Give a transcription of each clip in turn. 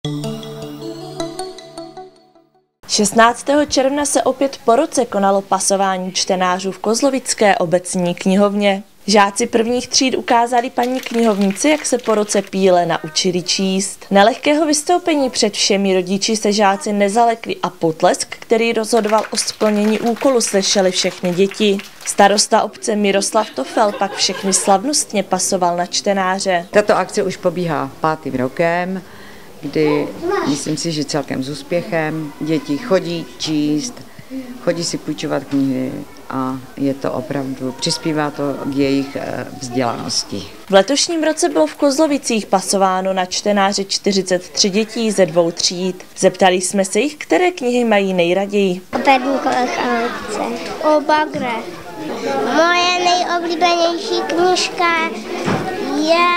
16. června se opět po roce konalo pasování čtenářů v Kozlovické obecní knihovně. Žáci prvních tříd ukázali paní knihovnici, jak se po roce píle naučili číst. Nelehkého vystoupení před všemi rodiči se žáci nezalekli a potlesk, který rozhodoval o splnění úkolu, slyšeli všechny děti. Starosta obce Miroslav Tofel pak všechny slavnostně pasoval na čtenáře. Tato akce už pobíhá 5. rokem, kdy myslím si, že celkem s úspěchem děti chodí číst, chodí si půjčovat knihy a je to opravdu, přispívá to k jejich vzdělanosti. V letošním roce bylo v Kozlovicích pasováno na čtenáře 43 dětí ze 2 tříd. Zeptali jsme se jich, které knihy mají nejraději. O perníkových a loutce. O bagre. Moje nejoblíbenější knížka je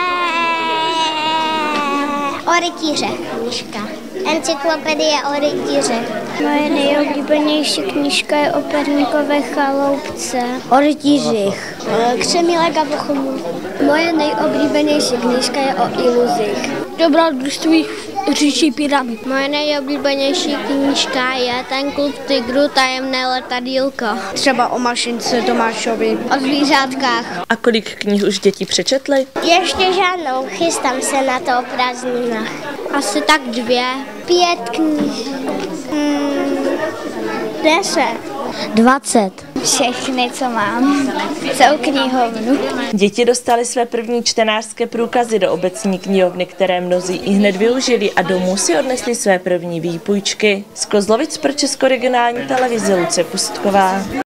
o rytířech knížka. Encyklopedie o rytířech. Moje nejoblíbenější knížka je o perníkové chaloupce. O rytířích. Křemílek a Bochumů. Moje nejoblíbenější knížka je o iluzích. Dobrodružství říší pyramid. Moje nejoblíbenější knížka je Ten klub tygru, tajemné letadýlko. Třeba o mašince Tomášovi. O zvířátkách. A kolik knih už děti přečetly? Ještě žádnou, chystám se na to o prázdninách. Asi tak 2. 5 knih. 10. 20. Všechny, co mám. Celou knihovnu. Děti dostaly své první čtenářské průkazy do obecní knihovny, které mnozí i hned využili a domů si odnesli své první výpůjčky. Z Kozlovic pro Českoregionální televizi Lucie Pustková.